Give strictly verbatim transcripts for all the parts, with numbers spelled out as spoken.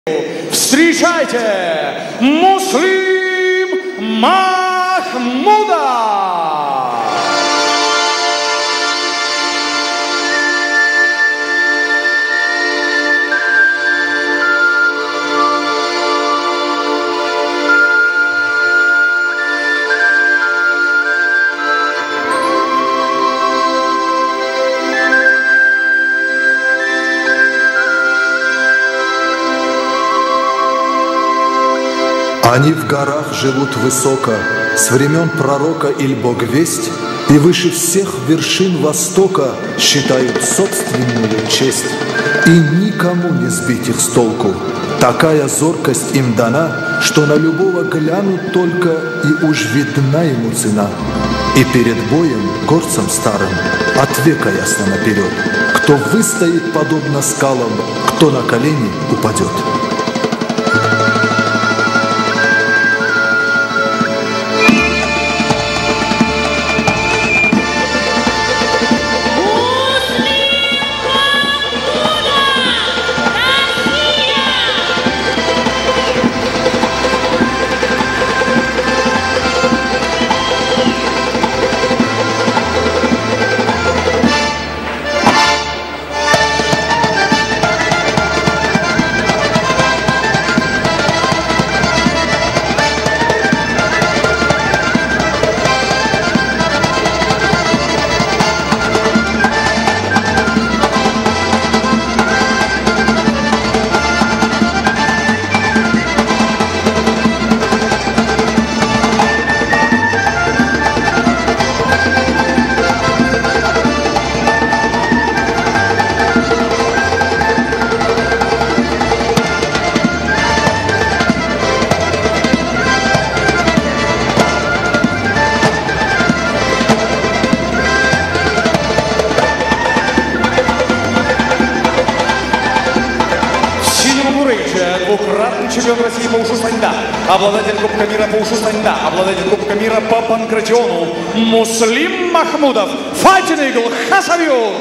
Встречайте, Муслим Махмудов! Они в горах живут высоко, с времен пророка иль Бог весть, и выше всех вершин Востока считают собственную честь. И никому не сбить их с толку. Такая зоркость им дана, что на любого глянут только, и уж видна ему цена. И перед боем, горцам старым, от века ясно наперед, кто выстоит подобно скалам, кто на колени упадет. Двукратный чемпион России по ушу станьда, обладатель Кубка мира по ушу станьда, обладатель Кубка мира по панкратиону Муслим Махмудов, Fighting Eagle Хасавюрт.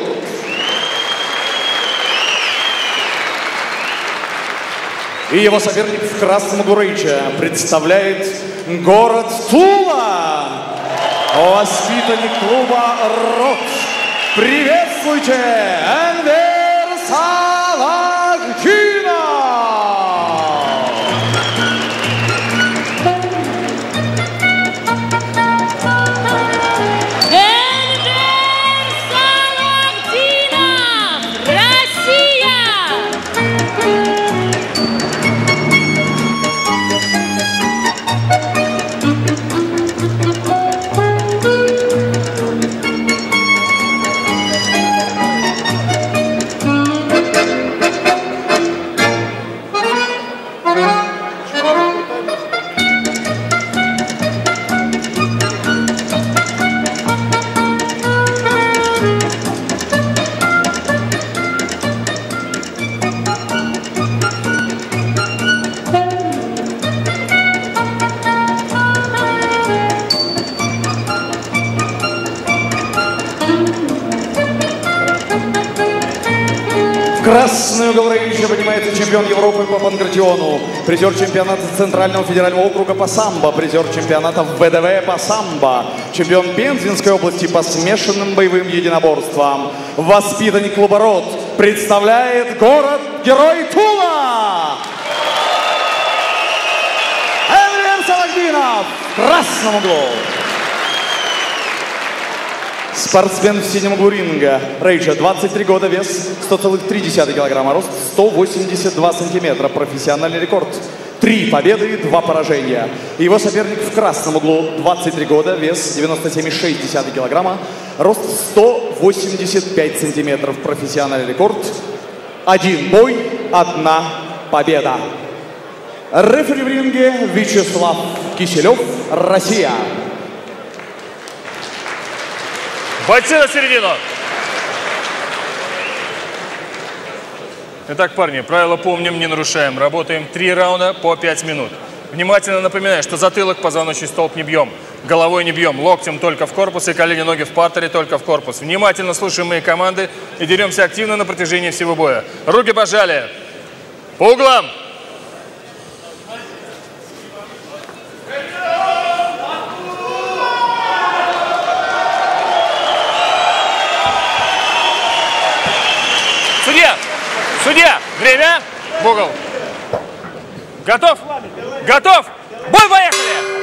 И его соперник в красном гурейче представляет город Тула, воспитанник клуба «Рот». Приветствуйте, Энвер Салахджинов! Красную говоровище поднимается чемпион Европы по панкратиону, призер чемпионата Центрального федерального округа по самбо, призер чемпионата ВДВ по самбо, чемпион Пензенской области по смешанным боевым единоборствам, воспитанник клуба «Рот», представляет город-герой Тула! Энвер Салахджинов в красном углу. Спортсмен в синем углу ринга. Рейча, двадцать три года, вес сто целых три десятых килограмма, рост сто восемьдесят два сантиметра. Профессиональный рекорд. Три победы, два поражения. Его соперник в красном углу, двадцать три года, вес девяносто семь целых шесть десятых килограмма, рост сто восемьдесят пять сантиметров. Профессиональный рекорд. Один бой, одна победа. Рефери в ринге Вячеслав Киселев, Россия. Бойцы на середину. Итак, парни, правила помним, не нарушаем. Работаем три раунда по пять минут. Внимательно напоминаю, что затылок, позвоночный столб не бьем. Головой не бьем, локтем только в корпус и колени, ноги в партере только в корпус. Внимательно слушаем мои команды и деремся активно на протяжении всего боя. Руки пожали. По углам. Время. В угол. Готов? Готов? Бой, поехали!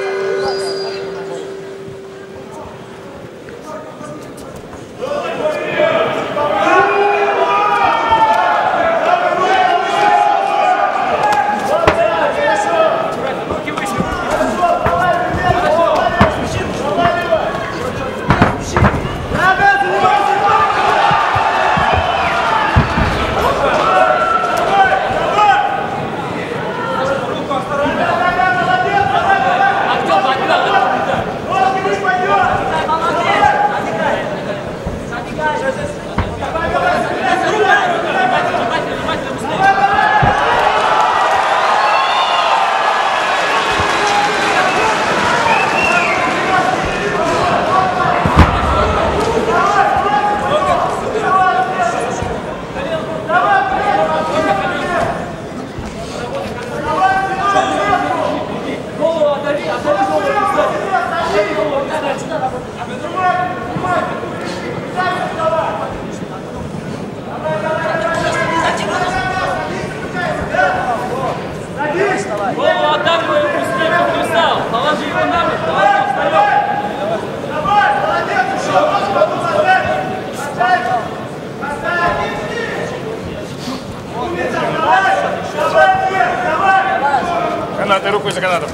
Канаты, руку за канатом.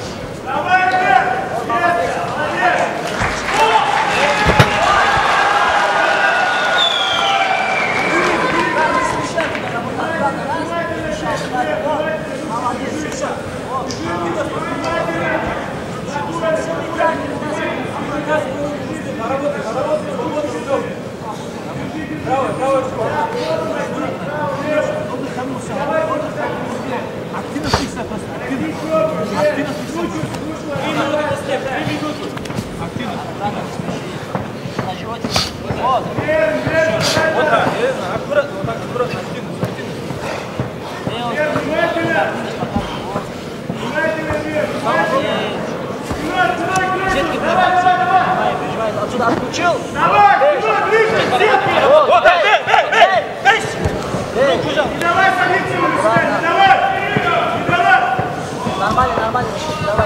Отсюда отключил. Давай, ближе, вот, эй, эй, эй, эй, не давай садиться ему на себя, не давай, не давай. Нормально, нормально, давай.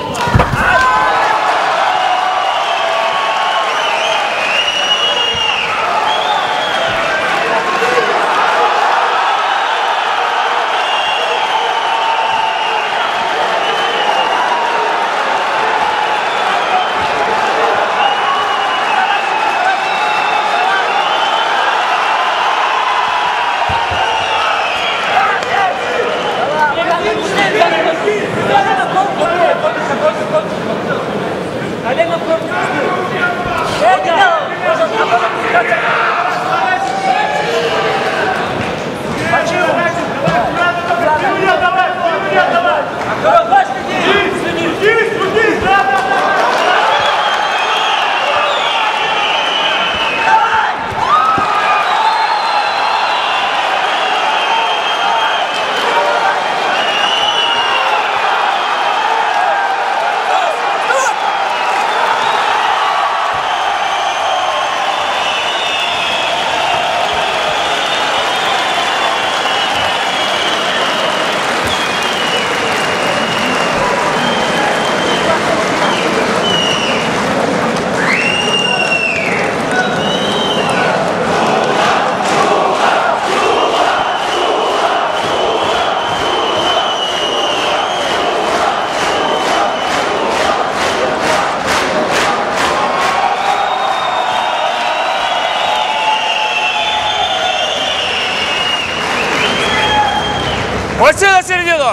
Вот сюда, в середину!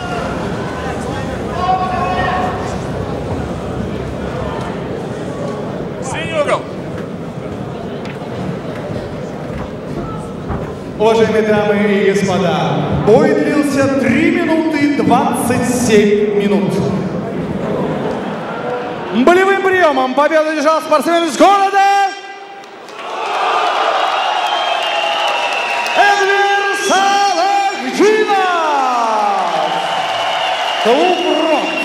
Синий угол! Уважаемые дамы и господа, бой длился три минуты двадцать семь минут. Болевым приемом победу одержал спортсмен из города Энвер Салахджинов. Клуб «Рок».